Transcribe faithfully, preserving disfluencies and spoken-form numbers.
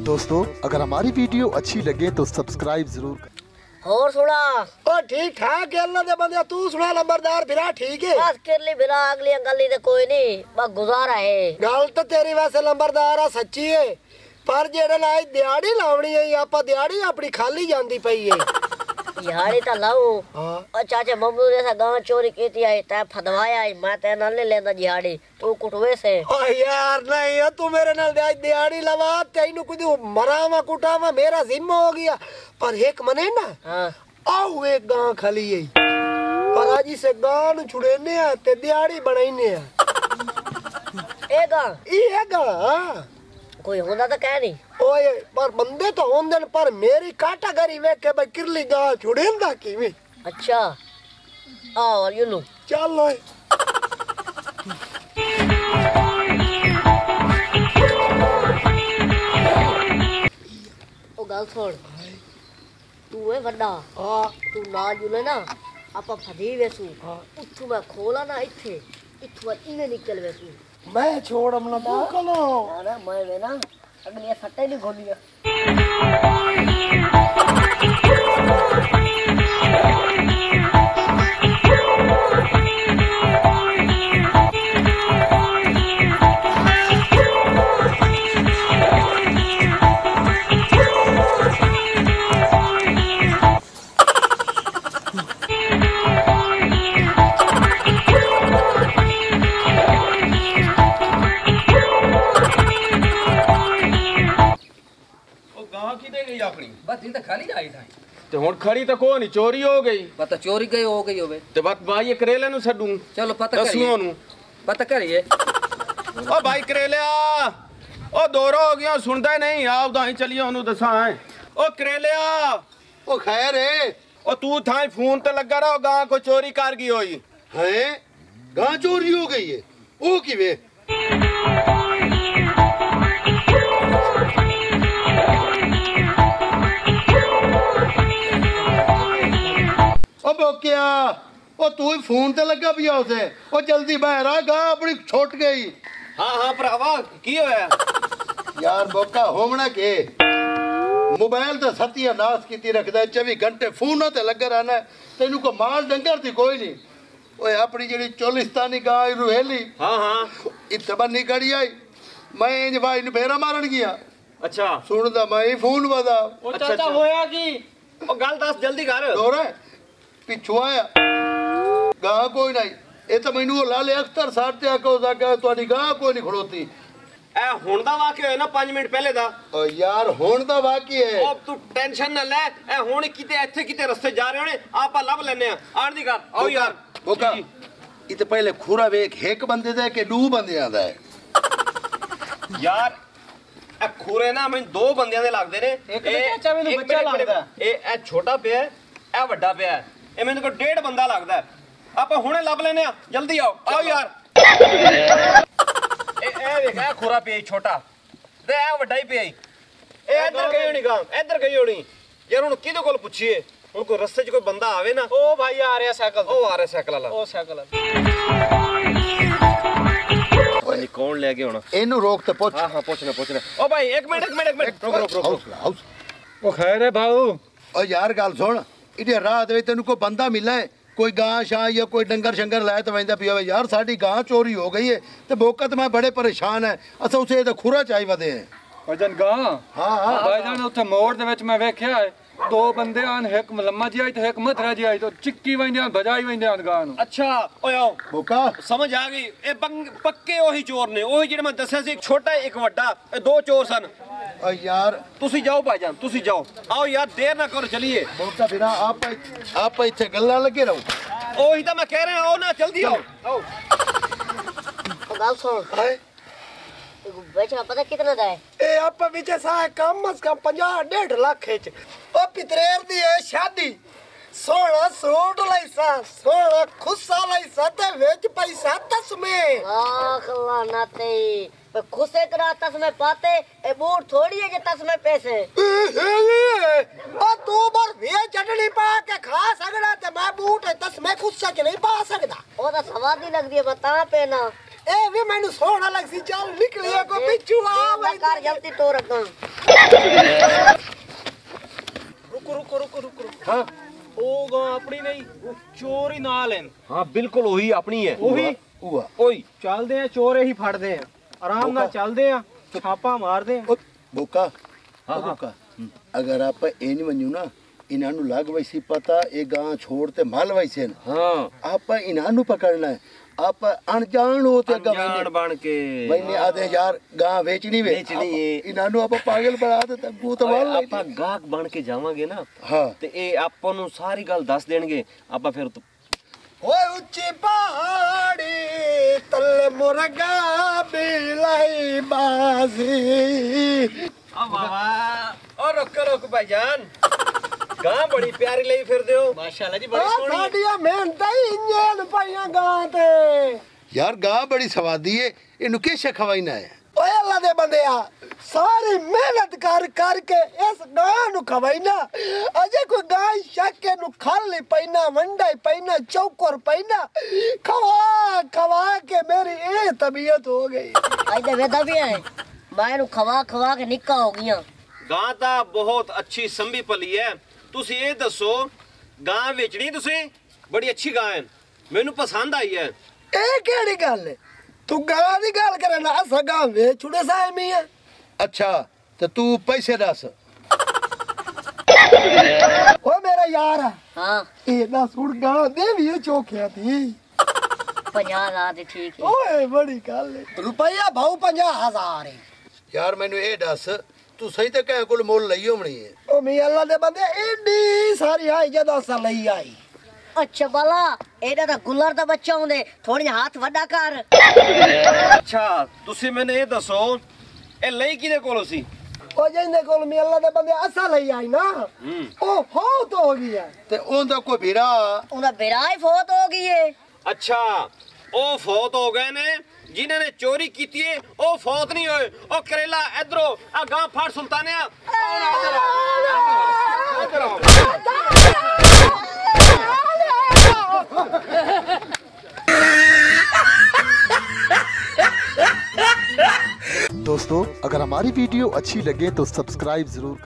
दोस्तों अगर हमारी वीडियो अच्छी लगे तो सब्सक्राइब जरूर करें। और सुना ओ ठीक ठाक है अल्लाह दे बंदे तू सुना लंबरदार फिरा ठीक है बस किरली फिरा अगली गली ते कोई नहीं बस गुजारा है गल तो तेरी वैसे लंबरदार आ सच्ची है पर जेड़े नाल दिहाड़ी लावनी है आपा दिहाड़ी अपनी खाली जांदी पई है दिहाड़ी तो लाऊं हां और चाचा मम्मी ने सा गांव चोरी कीती है तै फदवाया है मैं ते नाल नहीं लेंदा दिहाड़ी तू कुटवे से ओ यार नहीं है तू मेरे नाल दिहाड़ी लवा तैनू कुछ मरावा कुटावा मेरा जिम्मा हो गया पर एक मने ना हां आओ एक गां खाली है पर आज से गां नु छुड़ेने आ ते दिहाड़ी बनाईने आ ए गां ई गां कोई होंदा तो कह नहीं ओए पर बंदे तो होंदे न पर मेरी काटागरी वेख के भाई किरली गां छुड़ेंदा किवें अच्छा आओ यू नो चल ओए ओ गल सुन तू है वड्डा हां तू ना जुले ना आपा फदी वेसू उठू मैं खोला ना इथे इथु इने निकल वेसू मैं छोड़म ना तू कलो ना मैं वे ना अगली सट्टे नहीं खोलिया बस इन तो खाली जाई था ਤੇ ਹੁਣ ਖੜੀ ਤਾਂ ਕੋਈ ਨਹੀਂ ਚੋਰੀ ਹੋ ਗਈ पता चोरी गई हो गई होवे ਤੇ ਬਸ ਭਾਈ ਕਰੇਲੇ ਨੂੰ ਛੱਡੂ चलो पता ਦੱਸੂ करिए ਉਹਨੂੰ पता करिए ਓ ਭਾਈ ਕਰੇਲਿਆ ਓ ਦੋਰਾ ਹੋ ਗਿਆ ਸੁਣਦਾ ਹੀ ਨਹੀਂ ਆ ਉਦਾਂ ਹੀ ਚਲੀਏ ਉਹਨੂੰ ਦੱਸਾਂ ਹੈ ਓ ਕਰੇਲਿਆ ओ खैर है ਓ ਤੂੰ ਥਾਂ ਫੋਨ ਤੇ ਲੱਗਾ ਰਹਾ ਗਾਂ ਕੋਈ ਚੋਰੀ ਕਰ ਗਈ ਹੋਈ हैं गां चोरी हो गई है ओ किवे ओ बोकिया ओ तू ही फोन ते लगा पिया उसे ओ जल्दी बाहर आ गां अपनी छूट गई ਹਾਂ ਹਾਂ ਭਰਾਵਾ ਕੀ ਹੋਇਆ यार बोका होमना के मोबाइल तो सतिया नाश की रखदा चौबीस घंटे फोन ते लगा रहना तेनू को माल डंगर दी कोई नहीं ओए अपनी जेड़ी चोलिस्तानी गाय रुहेली ਹਾਂ ਹਾਂ इत्थे बन्नी कड़ी आई मैं इंज भाई नु फेरा मारन गया ਅੱਛਾ सुनदा मैं ही फोन बदा ਓ ਚਾਚਾ ਹੋਇਆ ਕੀ ਓ ਗੱਲ ਦੱਸ ਜਲਦੀ ਕਰ दोरे पिछू आया गां कोई नहीं ए तो मैनू लाले अख्तर साहब ते आको जाके तुहाडी गां कोई नहीं खड़ोती ਇਹ ਹੁਣ ਦਾ ਵਾਕਿਆ ਹੋਇਆ ਨਾ ਪੰਜ ਮਿੰਟ ਪਹਿਲੇ ਦਾ ओ यार हुण दा वाकी है ਉਹ ਤੂੰ ਟੈਨਸ਼ਨ ਨਾ ਲੈ ਇਹ ਹੁਣ ਕਿਤੇ ਇੱਥੇ ਕਿਤੇ ਰਸਤੇ ਜਾ ਰਹੇ ਹੋਣੇ ਆਪਾਂ ਲੱਭ ਲੈਨੇ ਆ ਆਣ ਦੀ ਕਰ ਆਓ ਯਾਰ बोका इते पहले खुरा वेख एक बंदे दा के दो बंदियां दा है ਯਾਰ ਇਹ ਖੂਰੇ ਨਾ ਮੈਨੂੰ ਦੋ ਬੰਦਿਆਂ ਦੇ ਲੱਗਦੇ ਨੇ ਇੱਕ ਤਾਂ ਚਾਚਾ ਮੈਨੂੰ ਬੱਚਾ ਲੱਗਦਾ। ਇਹ ਇਹ ਛੋਟਾ ਪਿਆ ਇਹ ਵੱਡਾ ਪਿਆ ਇਹ ਮੈਨੂੰ ਕੋਈ ਡੇਢ ਬੰਦਾ ਲੱਗਦਾ ਆਪਾਂ ਹੁਣੇ ਲੱਭ ਲੈਨੇ ਆ ਜਲਦੀ ਆਓ ਆਓ ਯਾਰ ਇਹ ਇਹ ਵੇਖ ਇਹ ਖੂਰਾ ਪਿਆ ਛੋਟਾ ਤੇ ਇਹ ਵੱਡਾ ਹੀ ਪਿਆ ਇਹ ਇੱਧਰ ਗਈ ਹੋਣੀ ਗਾਂ ਇੱਧਰ ਗਈ ਹੋਣੀ ਯਾਰ ਹੁਣ ਕਿਹਦੇ ਕੋਲ ਪੁੱਛੀਏ ਹੁਣ ਕੋਈ ਰਸਤੇ 'ਚ ਕੋਈ ਬੰਦਾ ਆਵੇ ਨਾ ओ भाई आ रहा साइकिल ਉਹ ਆ ਰਿਹਾ ਸਾਈਕਲ ਵਾਲਾ ओ साइकिल ਭਾਈ ਕੌਣ ਲੈ ਕੇ ਹੁਣ इनू रोक ते पूछ ਹਾਂ ਹਾਂ ਪੁੱਛਣਾ ਪੁੱਛਣਾ ਓ ਭਾਈ ਇੱਕ ਮਿੰਟ ਇੱਕ ਮਿੰਟ ਇੱਕ ਮਿੰਟ ਰੁਕ ਰੁਕ ਰੁਕ हौसला हौसला ओ खैर है भाऊ ओ यार गल सुन इधे राह दे तेनू कोई बंदा मिले कोई गां शां या कोई डंगर शंगर लाए तो वंदा पिया यार साडी गां चोरी हो गई है ते बोकत मैं बड़े परेशान है असा उसे ते खुरा चाही वदे हैं ਵਜਨ ਗਾ हां हां ਭਾਈਜਾਨ ਉੱਥੇ ਮੋੜ ਦੇ ਵਿੱਚ ਮੈਂ ਵੇਖਿਆ ਹੈ ਦੋ ਬੰਦੇ ਆਨ ਇੱਕ ਮਲਮਾ ਜੀ ਆਈ ਤੇ ਇੱਕ ਮਥਰਾ ਜੀ ਆਈ ਤੇ ਚਿੱਕੀ ਵੰਦੇ ਆਨ ਭਜਾਈ ਵੰਦੇ ਆਨ ਗਾਂ ਨੂੰ ਅੱਛਾ ਓਏ ਆਓ बोका ਸਮਝ ਆ ਗਈ ਇਹ ਪੰਗ- ਪੱਕੇ ਉਹੀ ਚੋਰ ਨੇ ਉਹੀ ਜਿਹੜੇ ਮੈਂ ਦੱਸਿਆ ਸੀ ਇੱਕ ਛੋਟਾ ਇੱਕ ਵੱਡਾ ਇਹ ਦੋ ਚੋਰ ਸਨ ओ यार ਤੁਸੀਂ ਜਾਓ ਭਾਈਜਾਨ ਤੁਸੀਂ ਜਾਓ ਆਓ ਯਾਰ ਦੇਰ ਨਾ ਕਰੋ ਚਲੀਏ बोका बिना आप आप इथे गल्ला लगे रहो ਉਹੀ ਤਾਂ ਮੈਂ ਕਹਿ ਰਿਹਾ ਆਓ ਨਾ ਜਲਦੀ ਆਓ ਆਓ गल सुन हाय बेचना पता कितना दा है ए आप विच सा कम अज कम पचास डेढ़ लाख च ओ पितरेर दी है शादी सोना सूट लाइसा सोना खुस्सा लाइसा ते विच पैसा तस्मे आख अल्लाह नाते पे खुसे करा तस्मे पाते ए बूट थोड़ी है जे तस्मे पैसे ओ तू बर वे चटनी पा के खा सकदा ते मैं बूट तस्मे खुस्सा च नहीं पा सकदा ओ ता स्वादी लगदी है बता पेना ए वे मैनू सोना लग सी चल निकलिए को पिछू आ मैं कर जल्दी तो रखा रुको रुको रुको रुको हाँ ਉਹ ਗਾਂ ਆਪਣੀ ਨਹੀਂ ਚੋਰ ਹੀ ਨਾਲ ਹਨ हाँ बिल्कुल वही अपनी है ਉਹੀ हुआ ओई ਚੱਲਦੇ ਆ ਚੋਰ ਇਹੀ ਫੜਦੇ ਆ ਆਰਾਮ ਨਾਲ ਚੱਲਦੇ ਆ ਛਾਪਾ ਮਾਰਦੇ ਆ बोका हाँ, हाँ। बोका अगर आप ए नहीं मनू ना इन्हां लग वैसी पता ये गां छोड़ ते माल वैसे न हाँ आप इन्हां पकड़ना है आप अनजान हो ते अनजान बन के मैंने आधे यार गां बेचनी वे बेचनी है। इन्हां आप पागल बना देते भूत माल ਆਪਾਂ ਗਾਹਕ ਬਣ ਕੇ ਜਾਵਾਂਗੇ ਨਾ हाँ ਤੇ ਇਹ ਆਪਾਂ ਨੂੰ ਸਾਰੀ ਗੱਲ ਦੱਸ ਦੇਣਗੇ ਆਪਾਂ ਫਿਰ ओए ऊंची पहाड़ी तले मुर्गा बिलाई बाजी आ बाबा और रुक रुक भाईजान गां बड़ी प्यारी ਲਈ ਫਿਰਦੇ ਹੋ ਮਾਸ਼ਾਅੱਲਾ ਜੀ ਬੜੀ ਸੋਹਣੀ ਹੈ ਸਾਡੀਆਂ ਮਿਹਨਤਾਂ ਹੀ ਇੰਜਣ ਪਾਈਆਂ ਗਾਂ ਤੇ ਯਾਰ ਗਾਂ ਬੜੀ ਸਵਾਦੀ ਏ ਇਹਨੂੰ ਕਿਛੇ ਖਵਾਈਨਾ ਹੈ ਓਏ ਅੱਲਾ ਦੇ ਬੰਦਿਆ ਸਾਰੀ ਮਿਹਨਤ ਕਰ ਕਰਕੇ ਇਸ ਗਾਂ ਨੂੰ ਖਵਾਈਨਾ ਅਜੇ ਕੋਈ ਗਾਂ ਸ਼ੱਕੇ ਨੂੰ ਖਾਲੀ ਪੈਣਾ ਵੰਡਾ ਪੈਣਾ ਚੌਕਰ ਪੈਣਾ ਖਵਾ ਖਵਾ ਕੇ ਮੇਰੀ ਇਹ ਤਬੀਅਤ ਹੋ ਗਈ ਅੱਜ ਤੇ ਵੇਦਾ ਵੀ ਹੈ ਮੈਂ ਨੂੰ ਖਵਾ ਖਵਾ ਕੇ ਨਿੱਕਾ ਹੋ ਗਈਆਂ ਗਾਂ ਤਾਂ ਬਹੁਤ ਅੱਛੀ ਸੰਭੀ ਪਲੀ ਹੈ ਤੁਸੀਂ ਇਹ ਦੱਸੋ ਗਾਂ ਵੇਚਣੀ ਤੁਸੀਂ ਬੜੀ ਅੱਛੀ ਗਾਂ ਹੈ ਮੈਨੂੰ ਪਸੰਦ ਆਈ ਹੈ ਇਹ ਕਿਹੜੀ ਗੱਲ ਹੈ ਤੂੰ ਗਾਂ ਦੀ ਗੱਲ ਕਰਨਾ ਅਸਾਂ ਗਾਂ ਵੇਚੁੜੇ ਸਾਇਮੀ ਹੈ ਅੱਛਾ ਤੇ ਤੂੰ ਪੈਸੇ ਦੱਸ ਓ ਮੇਰਾ ਯਾਰ ਹਾਂ ਇਹ ਨਾ ਸੁਣ ਗਾਂ ਦੇ ਵੀ ਚੋਖਿਆ ਤੀ ਪੰਜਾਹ ਹਜ਼ਾਰ ਤੇ ਠੀਕ ਹੈ ਓਏ ਬੜੀ ਗੱਲ ਹੈ ਰੁਪਈਆ ਭਾਉ ਪੰਜਾਹ ਹਜ਼ਾਰ ਹੈ ਯਾਰ ਮੈਨੂੰ ਇਹ ਦੱਸ ਤੂੰ ਸਹੀ ਤੇ ਕਹਿ ਕੋਲ ਮੁੱਲ ਲਈ ਹੋਣੀ ਹੈ ਓ ਮੀ ਅੱਲਾ ਦੇ ਬੰਦੇ ਏਡੀ ਸਾਰੀ ਆਈ ਜਦੋਂ ਅਸਾਂ ਲਈ ਆਈ ਅੱਛਾ ਬਾਲਾ ਇਹਦਾ ਤਾਂ ਗੁੱਲਰ ਦਾ ਬੱਚਾ ਹੁੰਦੇ ਥੋੜੀ ਹੱਥ ਵੱਡਾ ਕਰ ਅੱਛਾ ਤੁਸੀਂ ਮੈਨੂੰ ਇਹ ਦੱਸੋ ਇਹ ਲਈ ਕਿਹਦੇ ਕੋਲੋਂ ਸੀ ਉਹ ਜਿਹਦੇ ਕੋਲ ਮੀ ਅੱਲਾ ਦੇ ਬੰਦੇ ਅਸਾਂ ਲਈ ਆਈ ਨਾ ਉਹ ਫੌਤ ਹੋ ਗਈ ਹੈ ਤੇ ਉਹਦਾ ਕੋਈ ਵੀਰਾ ਉਹਦਾ ਬੇੜਾ ਹੀ ਫੌਤ ਹੋ ਗਈ ਏ ਅੱਛਾ ਉਹ ਫੌਤ ਹੋ ਗਏ ਨੇ ਜਿਨ੍ਹਾਂ ਨੇ ਚੋਰੀ ਕੀਤੀ ਏ ਉਹ ਫੌਤ ਨਹੀਂ ਹੋਏ ਉਹ ਕਰੇਲਾ ਇਧਰੋਂ ਆ ਗਾਂ ਫੜ ਸੁਲਤਾਨਿਆ दोस्तों अगर हमारी वीडियो अच्छी लगे तो सब्सक्राइब जरूर